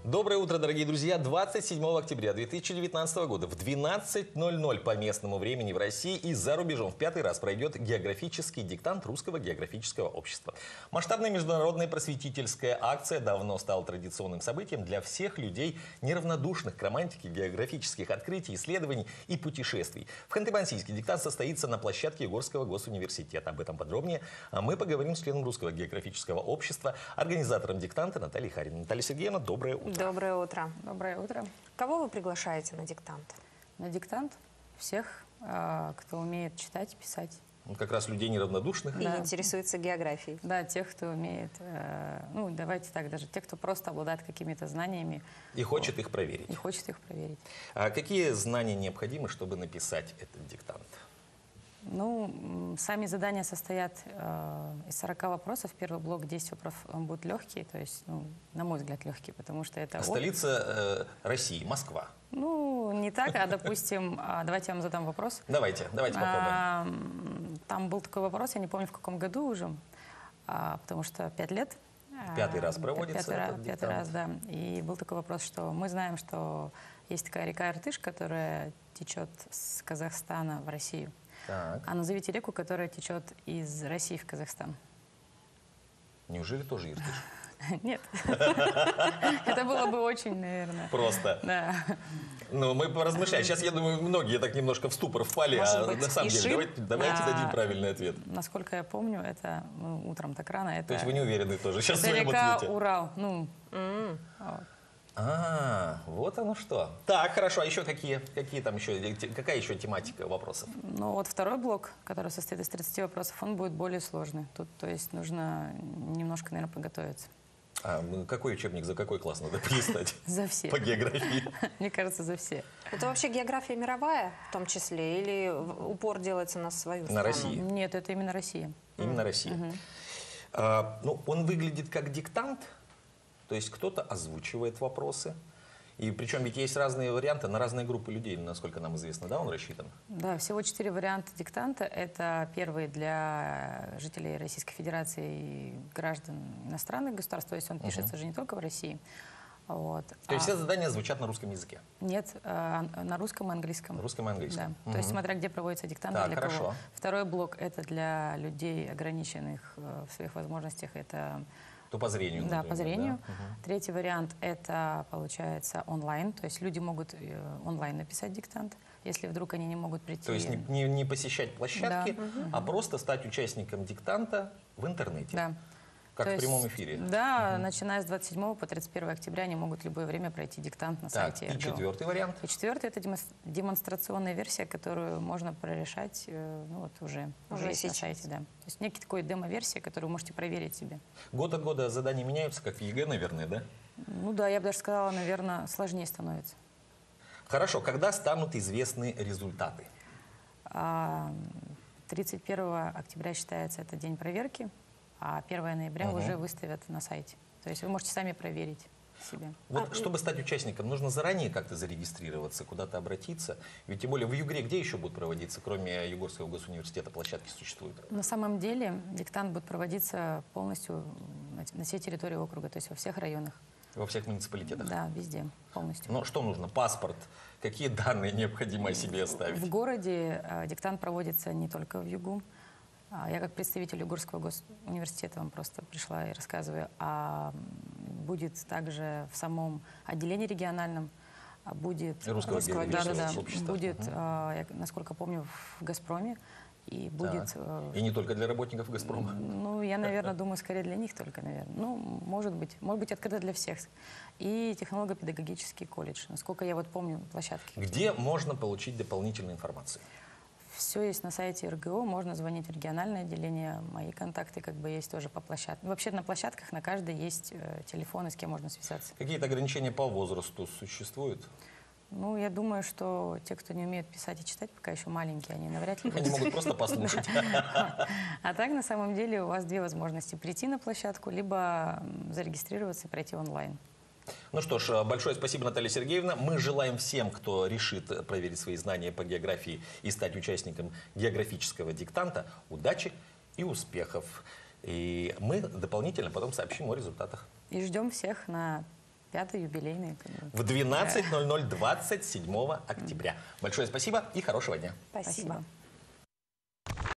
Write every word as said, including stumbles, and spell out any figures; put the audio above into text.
Доброе утро, дорогие друзья. двадцать седьмого октября две тысячи девятнадцатого года в двенадцать ноль ноль по местному времени в России и за рубежом в пятый раз пройдет географический диктант Русского географического общества. Масштабная международная просветительская акция давно стала традиционным событием для всех людей, неравнодушных к романтике географических открытий, исследований и путешествий. В Ханты-Мансийске диктант состоится на площадке Югорского госуниверситета. Об этом подробнее мы поговорим с членом Русского географического общества, организатором диктанта Натальей Хариной. Наталья Сергеевна, доброе утро. Доброе утро. Доброе утро. Кого вы приглашаете на диктант? На диктант всех, кто умеет читать, писать. Как раз людей неравнодушных. И Да. интересуется географией. Да, тех, кто умеет, ну давайте так, даже тех, кто просто обладает какими-то знаниями. И хочет вот, их проверить. И хочет их проверить. А какие знания необходимы, чтобы написать этот диктант? Ну, сами задания состоят э, из сорока вопросов. Первый блок десять вопросов, он будет легкий, то есть, ну, на мой взгляд, легкий, потому что это... Столица э, России, Москва. Ну, не так, а, допустим, давайте я вам задам вопрос. Давайте, давайте попробуем. А, там был такой вопрос, я не помню, в каком году уже, а, потому что пять лет. Пятый раз проводится Пятый, этот раз, диктант. пятый раз, да. И был такой вопрос, что мы знаем, что есть такая река Иртыш, которая течет с Казахстана в Россию. Так. А назовите реку, которая течет из России в Казахстан. Неужели тоже Иртыш? Нет. Это было бы очень, наверное. Просто. Да. Ну, мы поразмышляем. Сейчас, я думаю, многие так немножко в ступор впали, а на самом деле давайте, давайте дадим правильный ответ. Насколько я помню, это ну, утром так рано. Это, То есть вы не уверены тоже сейчас в это своем река ответе? Урал. Ну, М. вот. А, вот оно что. Так, хорошо. А еще какие, какие там еще, какая еще тематика вопросов? Ну вот второй блок, который состоит из тридцати вопросов, он будет более сложный. Тут, то есть, нужно немножко, наверное, подготовиться. А какой учебник, за какой класс надо полистать? За все. По географии. Мне кажется, за все. Это вообще география мировая в том числе? Или упор делается на свою страну? На Россию. Нет, это именно Россия. Именно Россия. А, ну, он выглядит как диктант, то есть кто-то озвучивает вопросы. И причем ведь есть разные варианты на разные группы людей, насколько нам известно, да, он рассчитан? Да, всего четыре варианта диктанта. Это первый для жителей Российской Федерации и граждан иностранных государств, то есть он пишется же не только в России. Вот. То есть А- все задания звучат на русском языке? Нет, э, на русском и английском. На русском и английском. Да. То есть смотря где проводится диктант, Так, для хорошо. кого. Второй блок это для людей, ограниченных э, в своих возможностях. Это То по зрению, да, например, по зрению. да? Мгм. Третий вариант это получается онлайн, то есть люди могут э, онлайн написать диктант, если вдруг они не могут прийти. То есть не, не- не посещать площадки, Да. а просто стать участником диктанта в интернете. Да. Как То в есть, прямом эфире. Да, начиная с двадцать седьмого по тридцать первое октября они могут в любое время пройти диктант на Так, сайте и эр гэ о. четвертый вариант. И четвертый это демонс- демонстрационная версия, которую можно прорешать э, ну, вот уже, уже, Уже есть на сейчас. сайте. Да. То есть некий такой демо-версия, которую вы можете проверить себе. Год от года задания меняются, как в ЕГЭ, наверное, да? Ну да, я бы даже сказала, наверное, сложнее становится. Хорошо, когда станут известны результаты? А, тридцать первого октября считается это день проверки, а первого ноября Мгм. уже выставят на сайте. То есть вы можете сами проверить себя. Вот, чтобы стать участником, нужно заранее как-то зарегистрироваться, куда-то обратиться. Ведь тем более в Югре где еще будут проводиться, кроме Югорского госуниверситета, площадки существуют? На самом деле диктант будет проводиться полностью на те- на всей территории округа, то есть во всех районах. Во всех муниципалитетах? Да, везде, полностью. Но что нужно? Паспорт? Какие данные необходимо о себе оставить? В городе э, диктант проводится не только в Югу. А Я как представитель Югорского госуниверситета вам просто пришла и рассказываю. А м, будет также в самом отделении региональном, а будет... Русского Русского географического Да, да, да. общества. Будет, Мгм. э, я, насколько помню, в «Газпроме». И будет... Так. э, И не только для работников «Газпрома». Ну, я, наверное, думаю, скорее для них только, наверное. Ну, может быть. Может быть, открыто для всех. И технолого-педагогический колледж. Насколько я вот помню площадки. Где можно получить дополнительную информацию? Все есть на сайте эр гэ о, можно звонить в региональное отделение, мои контакты как бы есть тоже по площадкам. Вообще на площадках на каждой есть э, телефоны, с кем можно связаться. Какие-то ограничения по возрасту существуют? Ну, я думаю, что те, кто не умеет писать и читать, пока еще маленькие, они навряд ли Они будут. могут просто послушать. А так, на самом деле, у вас две возможности: прийти на площадку, либо м, зарегистрироваться и пройти онлайн. Ну что ж, большое спасибо, Наталья Сергеевна. Мы желаем всем, кто решит проверить свои знания по географии и стать участником географического диктанта, удачи и успехов. И мы дополнительно потом сообщим о результатах. И ждем всех на пятый юбилейный. как бы. В двенадцать ноль ноль двадцать седьмого октября. Большое спасибо и хорошего дня. Спасибо. Спасибо.